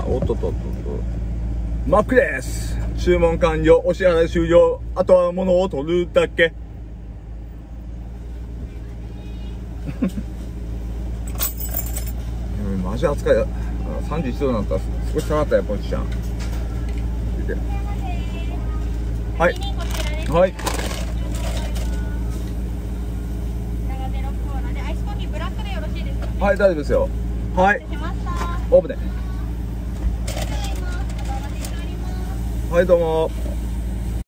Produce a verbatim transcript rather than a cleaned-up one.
おっとっとっとっと。マックです。注文完了。お支払い終了。あとは物を取るだけ。うん、マジ扱いだ。さんじゅういちどになったら少し下がったよ、ポチちゃん。はい。はい。はい、大丈夫ですよ。はい。オープンで。はい、どうも。